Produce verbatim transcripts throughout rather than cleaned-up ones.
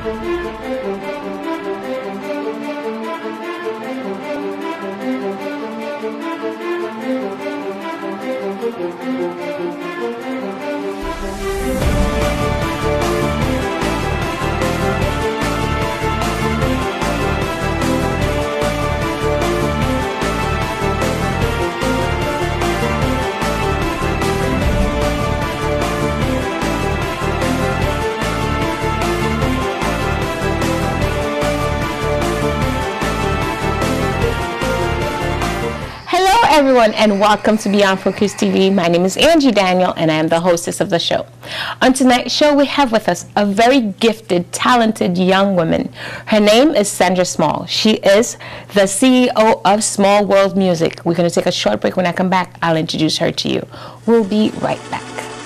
Everyone, and welcome to Beyond Focus T V. My name is Angie Daniel, and I am the hostess of the show. On tonight's show, we have with us a very gifted, talented young woman. Her name is Sandra Small. She is the C E O of Small World Music. We're going to take a short break. When I come back, I'll introduce her to you. We'll be right back.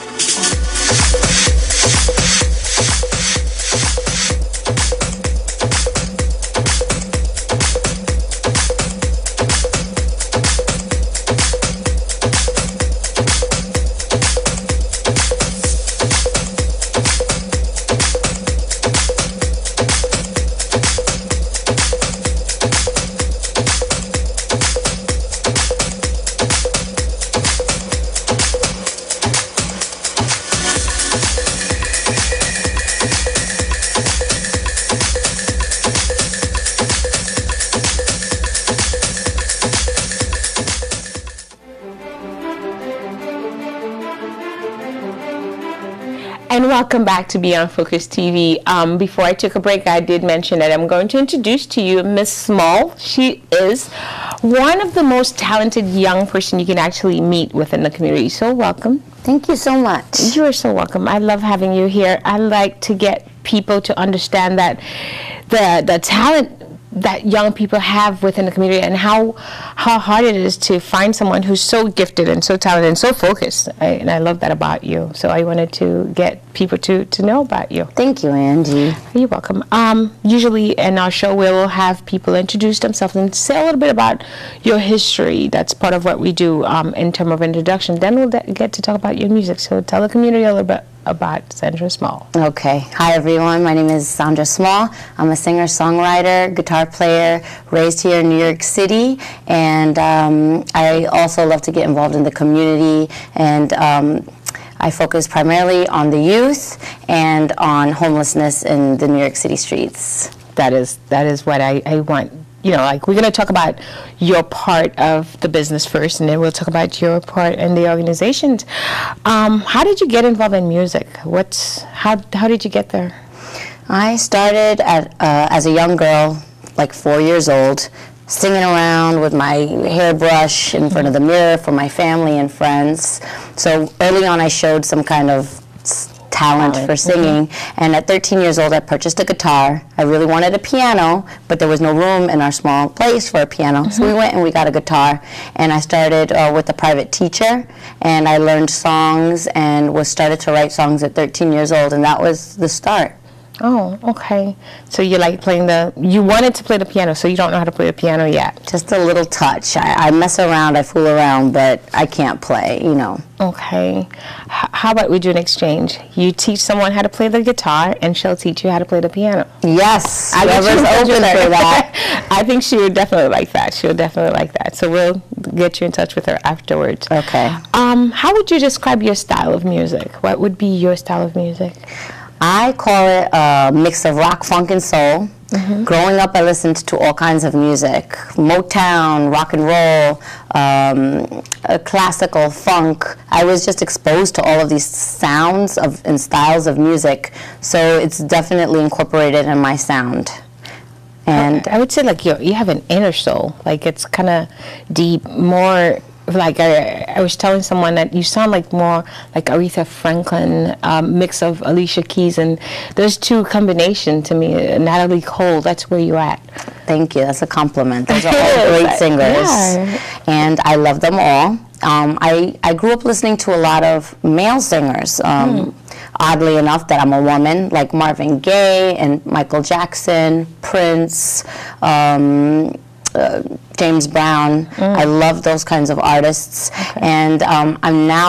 And welcome back to Beyond Focus T V. Um, before I took a break, I did mention that I'm going to introduce to you Miss Small. She is one of the most talented young person you can actually meet within the community. So welcome. Thank you so much. You are so welcome. I love having you here. I like to get people to understand that the the talent that young people have within the community, and how how hard it is to find someone who's so gifted and so talented and so focused. I, and I love that about you. So I wanted to get people to to know about you. Thank you, Angie. You're welcome. Um, usually in our show, we will have people introduce themselves and say a little bit about your history. That's part of what we do um, in terms of introduction. Then we'll get to talk about your music. So tell the community a little bit about Sandra Small. Okay. Hi, everyone. My name is Sandra Small. I'm a singer-songwriter, guitar player, raised here in New York City, and um, I also love to get involved in the community, and um, I focus primarily on the youth and on homelessness in the New York City streets. That is, that is what I, I want. You know, like, we're going to talk about your part of the business first, and then we'll talk about your part in the organizations. Um, how did you get involved in music? What's how how did you get there? I started at uh, as a young girl, like four years old, singing around with my hairbrush in front of the mirror for my family and friends. So early on, I showed some kind of talent for singing, mm-hmm. and at thirteen years old I purchased a guitar. I really wanted a piano, but there was no room in our small place for a piano, mm-hmm. so we went and we got a guitar, and I started uh, with a private teacher, and I learned songs and was started to write songs at thirteen years old, and that was the start. Oh, okay. So you like playing the, you wanted to play the piano, so you don't know how to play the piano yet? Just a little touch. I, I mess around, I fool around, but I can't play, you know. Okay. H how about we do an exchange? You teach someone how to play the guitar, and she'll teach you how to play the piano. Yes. I whoever's open for that. I think she would definitely like that. She would definitely like that. So we'll get you in touch with her afterwards. Okay. Um, how would you describe your style of music? What would be your style of music? I call it a mix of rock, funk, and soul. Mm-hmm. Growing up, I listened to all kinds of music, Motown, rock and roll, um, uh, classical, funk. I was just exposed to all of these sounds of and styles of music, so it's definitely incorporated in my sound. And I would say, like, you you have an inner soul, like it's kind of deep, more. Like I, I was telling someone that you sound like more like Aretha Franklin, um, mix of Alicia Keys, and those two combination to me, uh, Natalie Cole, that's where you're at. Thank you, that's a compliment. Those are all great singers, yeah. And I love them all. Um, I, I grew up listening to a lot of male singers. Um, mm. Oddly enough, that I'm a woman, like Marvin Gaye and Michael Jackson, Prince, um, Uh, James Brown. Mm. I love those kinds of artists, okay. And um, I'm now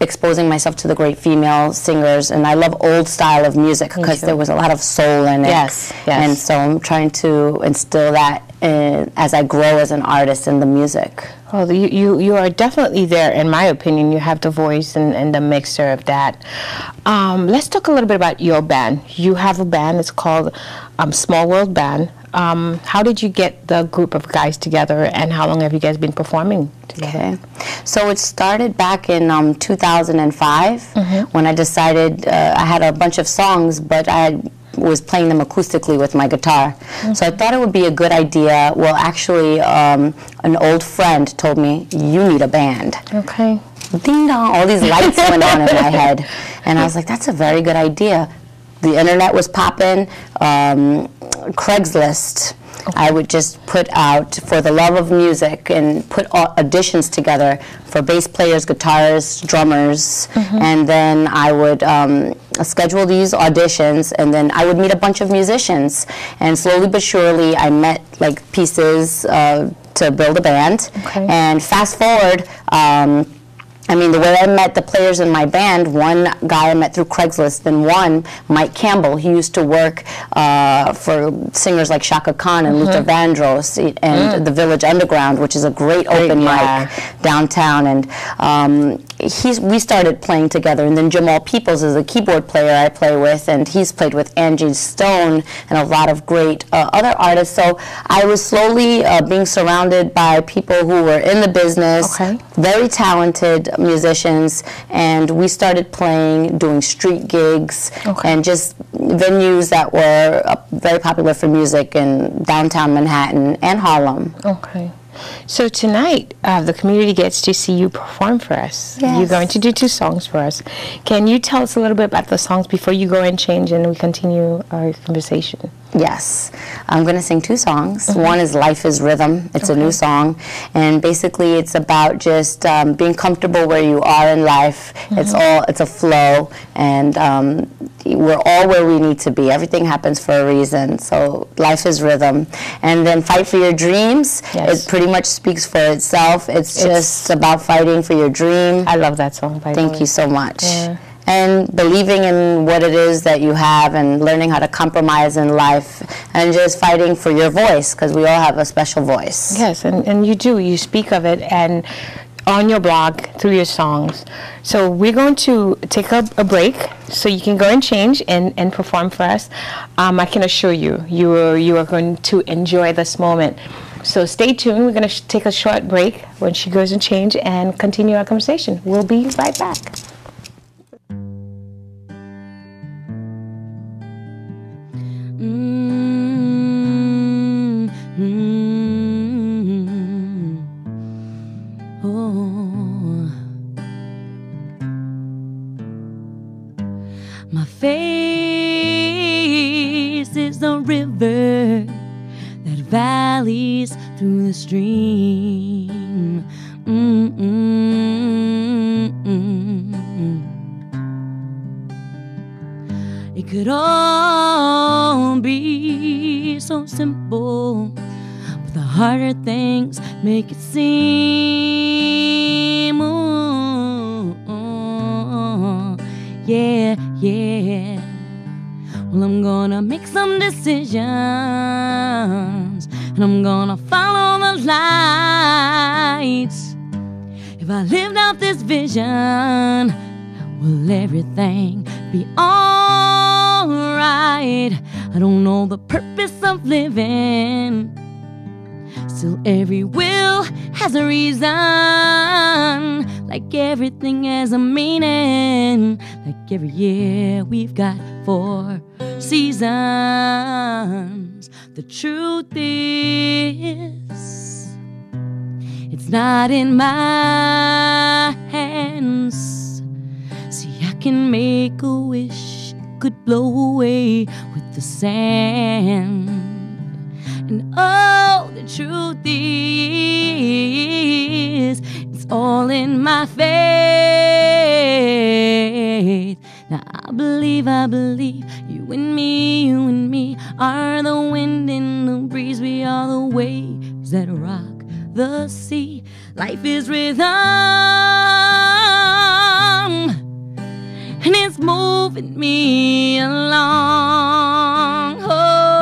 exposing myself to the great female singers, and I love old style of music because there was a lot of soul in it. Yes, yes. And so I'm trying to instill that in, as I grow as an artist in the music. Well, you, you, you are definitely there, in my opinion. You have the voice and, and the mixture of that. Um, let's talk a little bit about your band. You have a band. It's called um, Small World Band. Um, how did you get the group of guys together, and how long have you guys been performing together? Okay. So it started back in um, two thousand five mm-hmm. when I decided uh, I had a bunch of songs, but I was playing them acoustically with my guitar. Mm-hmm. So I thought it would be a good idea. Well, actually, um, an old friend told me, you need a band. Okay. Ding dong, all these lights went on in my head. And I was like, that's a very good idea. The internet was popping. Um, Craigslist. Okay. I would just put out for the love of music and put auditions together for bass players, guitarists, drummers, mm-hmm. and then I would um, schedule these auditions, and then I would meet a bunch of musicians, and slowly but surely I met like pieces uh, to build a band. Okay. And fast forward, um, I mean, the way I met the players in my band, one guy I met through Craigslist, and one, Mike Campbell, he used to work uh, for singers like Shaka Khan and mm-hmm. Luther Vandross and mm. the Village Underground, which is a great open yeah. mic downtown. And um, he's, we started playing together. And then Jamal Peoples is a keyboard player I play with, and he's played with Angie Stone and a lot of great uh, other artists. So I was slowly uh, being surrounded by people who were in the business, okay. very talented musicians, and we started playing, doing street gigs, okay. and just venues that were uh, very popular for music in downtown Manhattan and Harlem. Okay. So tonight, uh, the community gets to see you perform for us. Yes. You're going to do two songs for us. Can you tell us a little bit about the songs before you go and change and we continue our conversation? Yes. I'm going to sing two songs. Mm-hmm. One is Life is Rhythm. It's okay. a new song. And basically it's about just um, being comfortable where you are in life. Mm-hmm. It's all, it's a flow. And um, we're all where we need to be. Everything happens for a reason. So Life is Rhythm. And then Fight for Your Dreams. Yes. It pretty much speaks for itself. It's, it's just about fighting for your dream. I love that song, by the way. Thank you so much. Yeah. And believing in what it is that you have and learning how to compromise in life and just fighting for your voice, because we all have a special voice. Yes, and, and you do. You speak of it and on your blog through your songs. So we're going to take a, a break so you can go and change and, and perform for us. Um, I can assure you, you are, you are going to enjoy this moment. So stay tuned. We're going to take a short break when she goes and change and continue our conversation. We'll be right back. Mm-hmm. Oh. My face is the river that valleys through the stream. Mm-mm-mm. It could all be so simple, but the harder things make it seem. Oh, oh, yeah, yeah. Well, I'm gonna make some decisions, and I'm gonna follow the lights. If I lived out this vision, will everything be alright? I don't know the purpose of living, still every will has a reason. Like everything has a meaning, like every year we've got four seasons. The truth is, it's not in my hands. See, I can make a wish, it could blow away with the sand. And oh, the truth is, it's all in my faith. Now I believe, I believe, you and me, you and me are the wind and the breeze. We are the waves that rock the sea. Life is rhythm. moving me along. Oh,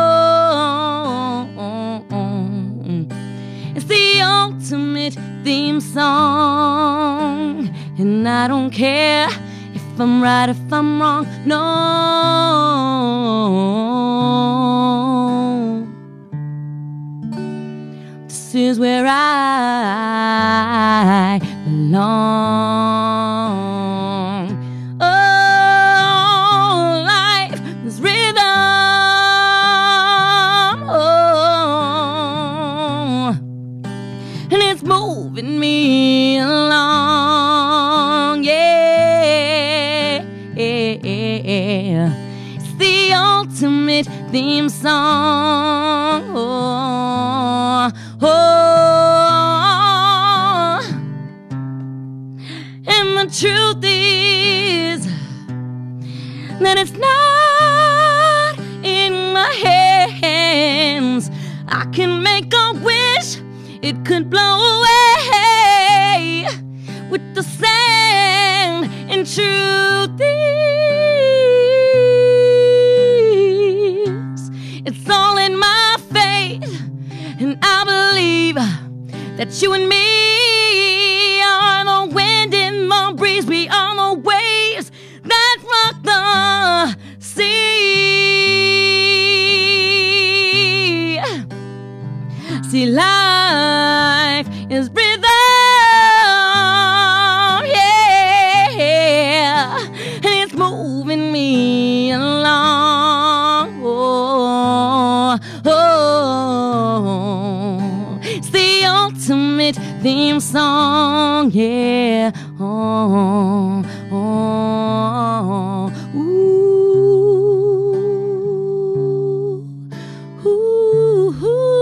oh, oh. It's the ultimate theme song, and I don't care if I'm right, if I'm wrong, no. This is where I belong. Oh, life, this rhythm, oh, and it's moving me along, yeah, yeah, yeah. It's the ultimate theme song, oh, oh. And the truth is that it's not in my hands. I can make a wish, it could blow away with the sand. And truth is, it's all in my faith, and I believe that you and me are the wind in the breeze. We are the waves that rock the sea. See, life is rhythm, yeah, and it's moving me along. Oh, oh, it's the ultimate theme song, yeah. Oh, oh, ooh, ooh,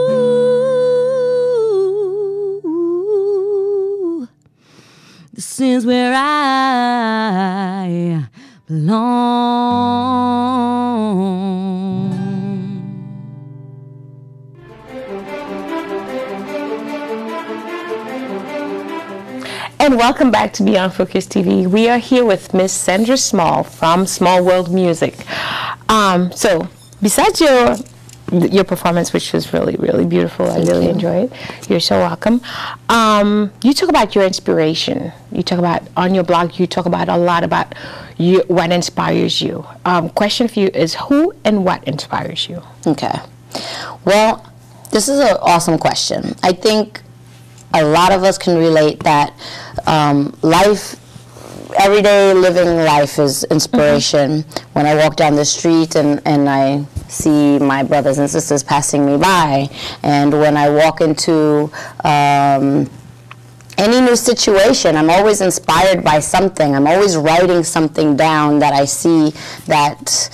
ooh. This is where I belong. And welcome back to Beyond Focus T V. We are here with Miss Sandra Small from Small World Music. Um, so, besides your your performance, which was really, really beautiful, I Thank really you. enjoyed it. You're so welcome. Um, you talk about your inspiration. You talk about, on your blog, you talk about a lot about you, what inspires you. Um, question for you is, who and what inspires you? Okay. Well, this is an awesome question. I think a lot of us can relate that um, life, everyday living life is inspiration. Mm-hmm. When I walk down the street and, and I see my brothers and sisters passing me by, and when I walk into um, any new situation, I'm always inspired by something. I'm always writing something down that I see that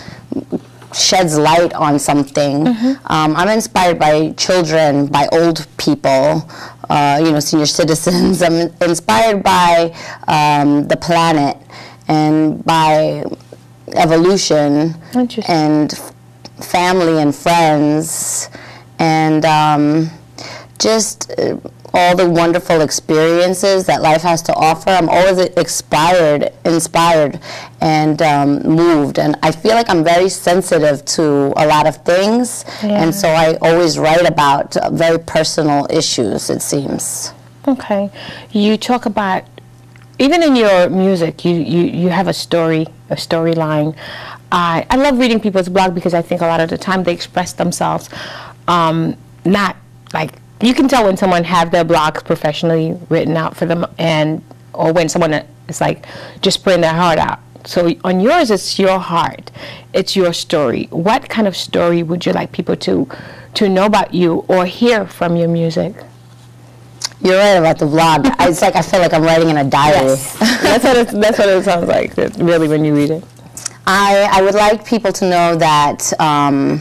sheds light on something. Mm-hmm. um, I'm inspired by children, by old people, uh, you know, senior citizens. I'm inspired by um, the planet and by evolution and family and friends, and um, just uh, all the wonderful experiences that life has to offer. I'm always inspired, inspired and um, moved, and I feel like I'm very sensitive to a lot of things, yeah. and so I always write about uh, very personal issues, it seems. Okay. You talk about, even in your music, you, you, you have a story, a storyline. I, I love reading people's blog because I think a lot of the time they express themselves um, not like, you can tell when someone have their blogs professionally written out for them, and or when someone is like just putting their heart out. So on yours, it's your heart, it's your story. What kind of story would you like people to to know about you or hear from your music? You're right about the blog. It's like I feel like I'm writing in a diary. Yes. that's what it, that's what it sounds like. Really, when you read it. I I would like people to know that. Um,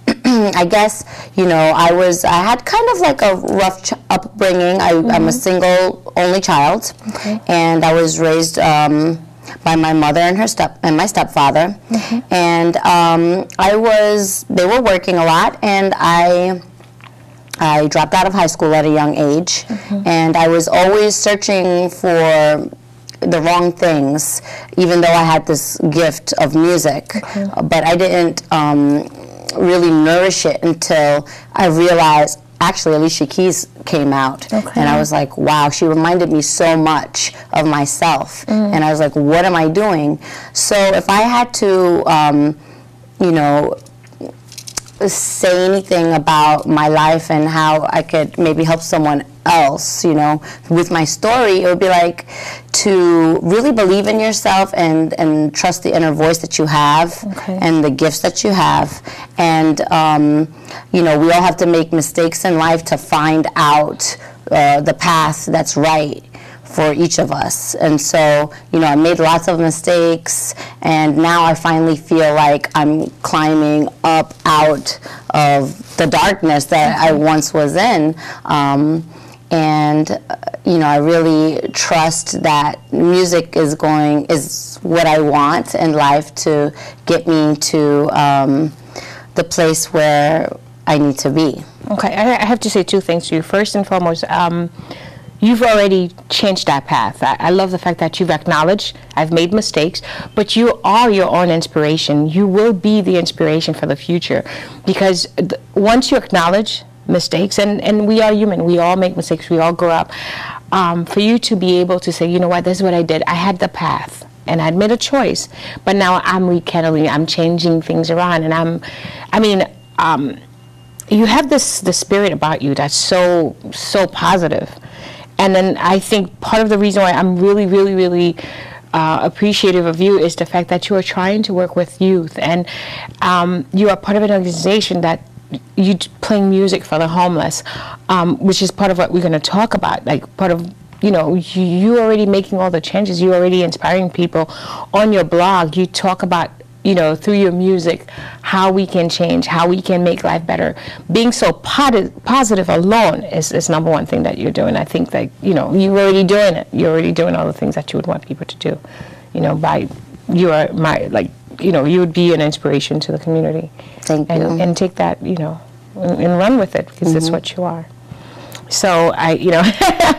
I guess, you know, I was, I had kind of like a rough ch upbringing. I, mm-hmm. I'm a single only child, okay. and I was raised um, by my mother and her step and my stepfather, mm-hmm. and um, I was, they were working a lot, and I, I dropped out of high school at a young age, mm-hmm. and I was always searching for the wrong things, even though I had this gift of music. Okay. But I didn't um, really nourish it until I realized, actually, Alicia Keys came out. Okay. And I was like, wow, she reminded me so much of myself. Mm. And I was like, what am I doing? So if I had to, um, you know, say anything about my life and how I could maybe help someone else, you know, with my story, it would be like to really believe in yourself and, and trust the inner voice that you have. Okay. And the gifts that you have. And, um, you know, we all have to make mistakes in life to find out uh, the path that's right for each of us. And so, you know, I made lots of mistakes, and now I finally feel like I'm climbing up out of the darkness that I once was in. Um, and, uh, you know, I really trust that music is going, is what I want in life to get me to um, the place where I need to be. Okay, I have to say two things to you. First and foremost, um, you've already changed that path. I, I love the fact that you've acknowledged I've made mistakes, but you are your own inspiration. You will be the inspiration for the future, because th once you acknowledge mistakes, and, and we are human, we all make mistakes, we all grow up, um, for you to be able to say, you know what, this is what I did. I had the path, and I made a choice, but now I'm rekindling, I'm changing things around, and I'm, I mean, um, you have this, the spirit about you that's so, so positive. And then I think part of the reason why I'm really, really, really uh, appreciative of you is the fact that you are trying to work with youth, and um, you are part of an organization that you playing music for the homeless, um, which is part of what we're going to talk about. Like part of, you know, you, you already making all the changes. You already inspiring people. On your blog, you talk about, you know, through your music, how we can change, how we can make life better. Being so positive alone is, is number one thing that you're doing. I think that, you know, you're already doing it. You're already doing all the things that you would want people to do. You know, by, you are my, like, you know, you would be an inspiration to the community. Thank and, you. And take that, you know, and, and run with it, because mm-hmm. it's what you are. So I, you know,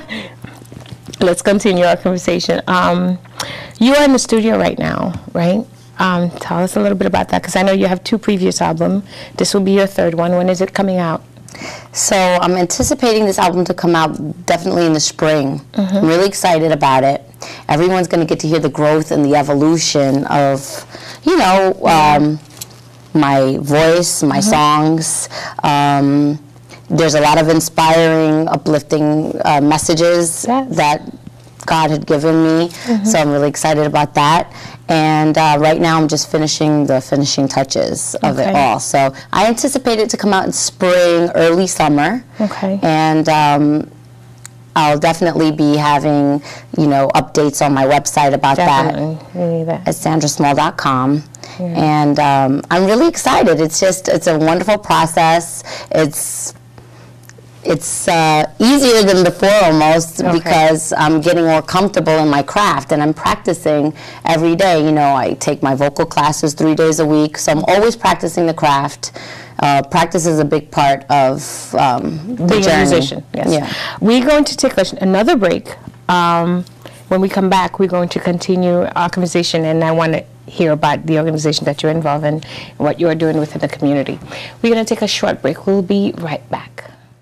let's continue our conversation. Um, you are in the studio right now, right? Um, tell us a little bit about that, because I know you have two previous albums. This will be your third one. When is it coming out? So I'm anticipating this album to come out definitely in the spring. Mm-hmm. I'm really excited about it. Everyone's going to get to hear the growth and the evolution of, you know, um, my voice, my mm-hmm. songs. Um, there's a lot of inspiring, uplifting uh, messages yes. that God had given me, mm-hmm. so I'm really excited about that. And uh, right now I'm just finishing the finishing touches of okay. it all. So I anticipate it to come out in spring, early summer. Okay. And um, I'll definitely be having, you know, updates on my website about definitely. that, that at sandra small dot com. Yeah. And um, I'm really excited. It's just, it's a wonderful process. It's It's uh, easier than before almost okay. because I'm getting more comfortable in my craft, and I'm practicing every day. You know, I take my vocal classes three days a week, so I'm always practicing the craft. Uh, practice is a big part of um, the being journey. a musician. Yes. Yeah. We're going to take a, another break. Um, when we come back, we're going to continue our conversation, and I want to hear about the organization that you're involved in and what you are doing within the community. We're going to take a short break. We'll be right back.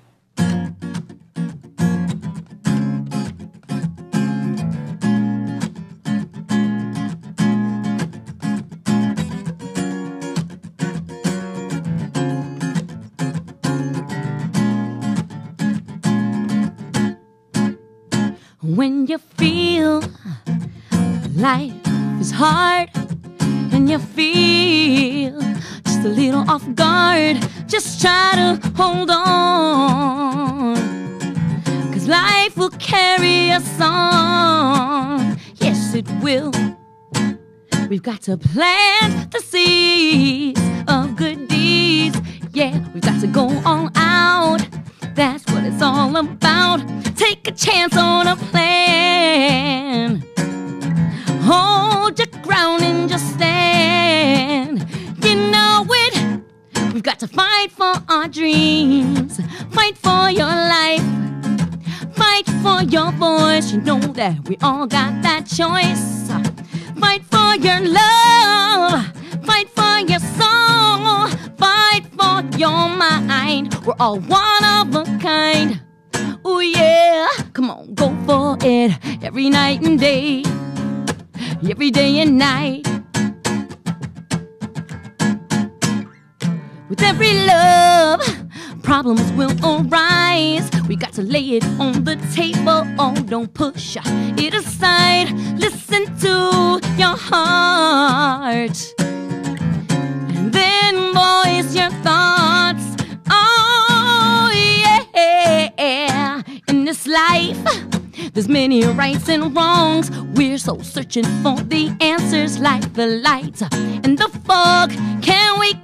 When you feel life is hard and you feel just a little off guard, just try to hold on, 'cause life will carry us on. Yes, it will. We've got to plant the seeds of good deeds. Yeah, we've got to go all out. That's what it's all about. Take a chance on a plan. Hold your ground and just stand. You know it. We've got to fight for our dreams. Fight for your life. Fight for your voice. You know that we all got that choice. Fight for your love. Fight for your soul. Fight for your mind. We're all one of a kind. Oh yeah, come on, go for it. Every night and day, every day and night. With every love, problems will arise. We got to lay it on the table. Oh, don't push it aside. Listen to your heart, and then voice your thoughts. Oh yeah, in this life there's many rights and wrongs. We're so searching for the answers like the light and the fog. Can we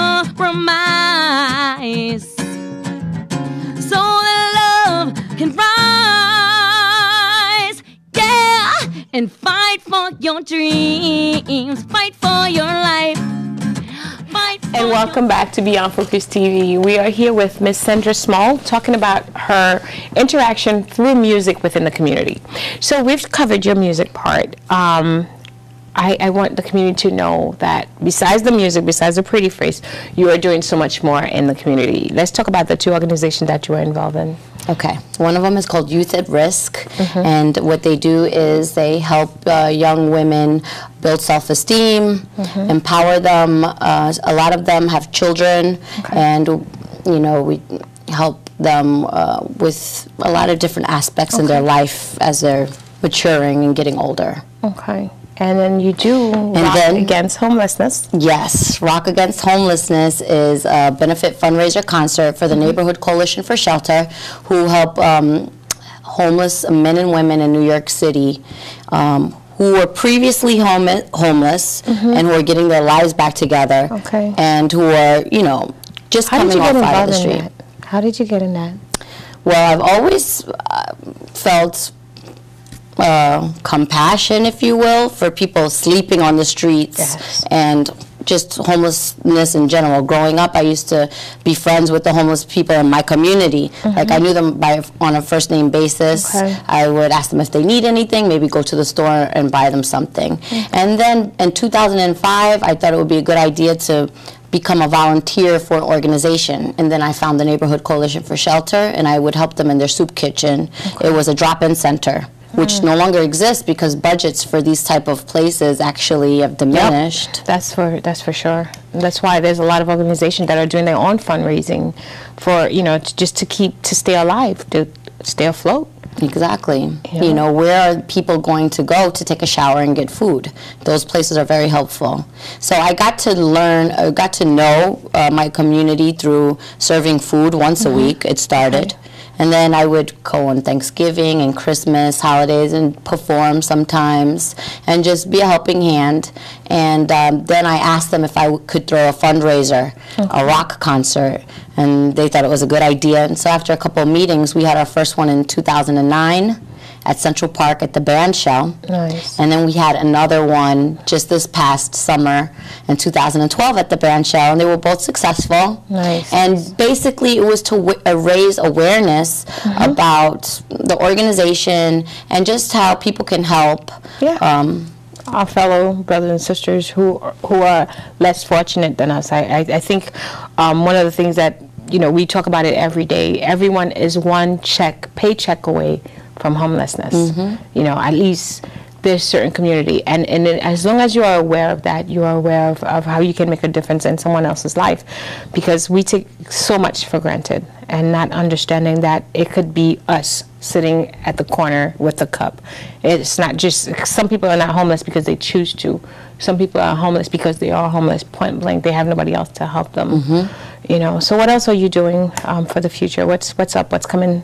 compromise so that love can rise? Yeah, and fight for your dreams. Fight for your life. And welcome back to Beyond Focus T V. We are here with Miss Sandra Small, talking about her interaction through music within the community. So we've covered your music part. Um, I, I want the community to know that besides the music, besides the pretty face, you are doing so much more in the community. Let's talk about the two organizations that you are involved in. Okay. One of them is called Youth at Risk, Mm-hmm. and what they do is they help uh, young women build self-esteem, Mm-hmm. empower them. Uh, a lot of them have children, Okay. and you know we help them uh, with a lot of different aspects in their Okay. life as they're maturing and getting older. Okay. And then you do And Rock then- Against Homelessness. Yes, Rock Against Homelessness is a benefit fundraiser concert for the Neighborhood Coalition for Shelter, who help um, homeless men and women in New York City um, who were previously home homeless and who are getting their lives back together. Okay. And who are, you know, just How did coming you get off out of involved the in street. that? How did you get in that? Well, I've always uh, felt uh, compassion, if you will, for people sleeping on the streets Yes. and just homelessness in general. Growing up, I used to be friends with the homeless people in my community. Like, I knew them by on a first name basis. Okay. I would ask them if they need anything, maybe go to the store and buy them something. And then in two thousand five, I thought it would be a good idea to become a volunteer for an organization. And then I found the Neighborhood Coalition for Shelter, and I would help them in their soup kitchen. It was a drop-in center, which no longer exists because budgets for these type of places actually have diminished. That's for that's for sure. That's why there's a lot of organizations that are doing their own fundraising for, you know, to, just to keep to stay alive, to stay afloat. Exactly. Yeah. You know, where are people going to go to take a shower and get food? Those places are very helpful. So I got to learn, I got to know uh, my community through serving food once a week. It started. And then I would go on Thanksgiving and Christmas, holidays, and perform sometimes, and just be a helping hand. And um, then I asked them if I w could throw a fundraiser, a rock concert, and they thought it was a good idea. And so after a couple of meetings, we had our first one in two thousand nine at Central Park at the band shell. Nice. And then we had another one just this past summer in two thousand twelve at the band shell, and they were both successful. Nice. And basically it was to w uh, raise awareness about the organization and just how people can help. Yeah. Um, Our fellow brothers and sisters who who are less fortunate than us. I I, I think um, one of the things that, you know, we talk about it every day. Everyone is one check paycheck away from homelessness. You know, at least there's certain community, and and it, as long as you are aware of that, you are aware of, of how you can make a difference in someone else's life, because we take so much for granted and not understanding that it could be us sitting at the corner with a cup. It's not just, some people are not homeless because they choose to. Some people are homeless because they are homeless, point blank. They have nobody else to help them. You know. So what else are you doing um, for the future? What's what's up? What's coming?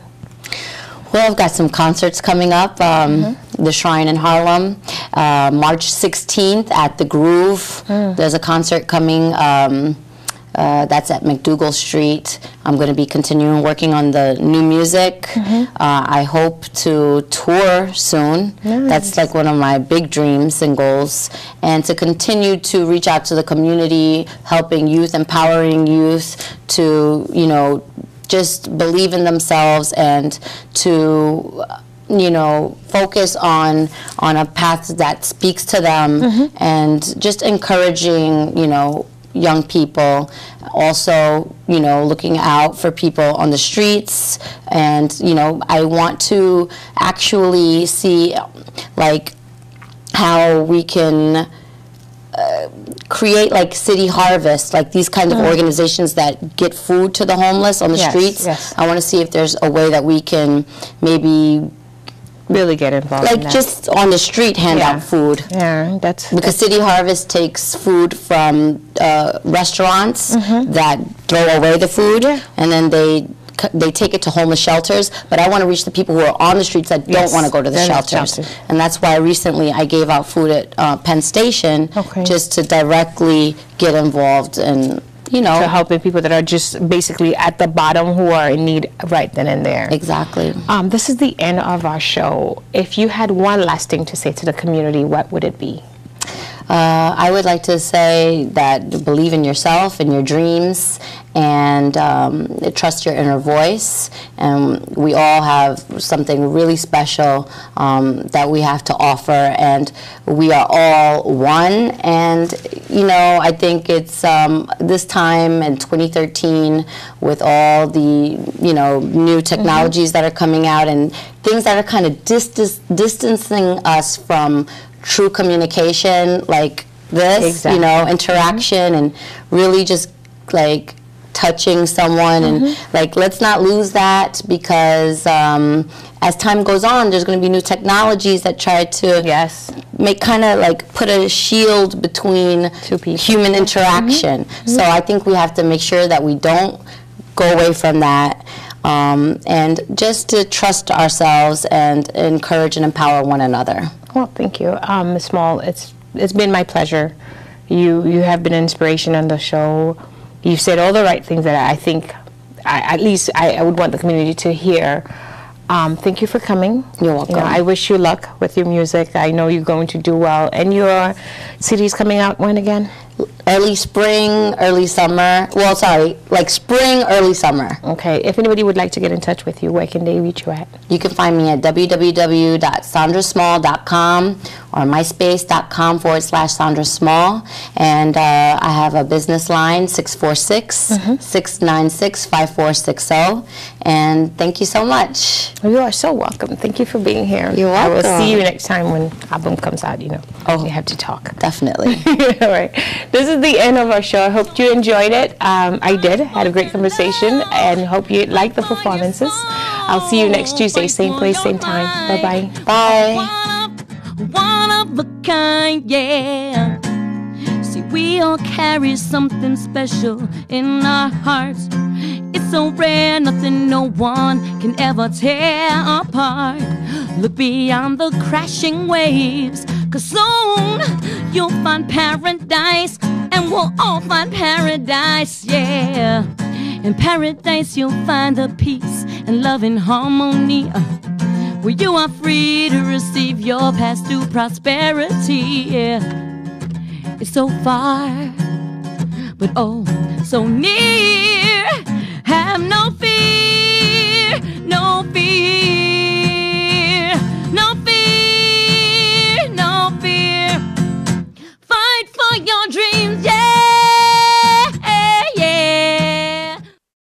Well, I've got some concerts coming up. Um, The Shrine in Harlem, uh, March sixteenth at the Groove. There's a concert coming. Um, uh, that's at McDougal Street. I'm going to be continuing working on the new music. Uh, I hope to tour soon. That's like one of my big dreams and goals. And to continue to reach out to the community, helping youth, empowering youth to, you know, just believe in themselves and to, you know, focus on on a path that speaks to them, mm-hmm. and just encouraging, you know, young people. Also, you know, looking out for people on the streets. And, you know, I want to actually see, like, how we can uh, create, like, city harvest, like these kind of mm. organizations that get food to the homeless on the yes, streets. Yes. I want to see if there's a way that we can maybe really get involved, like in that. Just on the street hand yeah. out food. Yeah, that's because that's City Harvest takes food from uh, restaurants mm-hmm. that throw away the food, yeah. and then they they take it to homeless shelters. But I want to reach the people who are on the streets that yes. don't want to go to the shelters, shelters. And that's why recently I gave out food at uh, Penn Station, okay. just to directly get involved and, you know, to helping people that are just basically at the bottom who are in need right then and there. Exactly. Um, this is the end of our show. If you had one last thing to say to the community, what would it be? Uh, I would like to say that believe in yourself and your dreams, and um, trust your inner voice. And we all have something really special um, that we have to offer, and we are all one. And you know, I think it's um, this time in twenty thirteen, with all the you know new technologies mm-hmm. that are coming out and things that are kind of dis- distancing us from true communication, like this, exactly. you know, interaction, mm-hmm. and really just like touching someone, mm-hmm. and like let's not lose that, because um, as time goes on, there's going to be new technologies that try to yes. make kind of like put a shield between Two people. human interaction. Mm-hmm. So I think we have to make sure that we don't go away from that. Um, and just to trust ourselves and encourage and empower one another. Well, thank you, um, Miz Small. It's it's been my pleasure. You you have been an inspiration on the show. You've said all the right things that I think, I, at least I, I would want the community to hear. Um, thank you for coming. You're welcome. You know, I wish you luck with your music. I know you're going to do well. And your C D's coming out when again? Early spring, early summer. Well, sorry, like spring, early summer. Okay. If anybody would like to get in touch with you, where can they reach you at? You can find me at w w w dot sandra small dot com or myspace.com forward slash Sandra Small. And uh, I have a business line, six four six, six nine six, five four six zero. And thank you so much. Well, you are so welcome. Thank you for being here. You're welcome. I will see you next time when album comes out, you know. Oh, we have to talk. Definitely. All right. This is the end of our show. I hope you enjoyed it. Um, I did. Had a great conversation, and hope you liked the performances. I'll see you next Tuesday, same place, same time. Bye-bye. Bye. One of a kind, yeah. See, we all carry something special in our hearts. It's so rare, nothing no one can ever tear apart. Look beyond the crashing waves, 'cause soon you'll find paradise, and we'll all find paradise, yeah. In paradise you'll find the peace and love and harmony, uh, where you are free to receive your path to prosperity, yeah. It's so far, but oh, so near. Have no fear, no fear.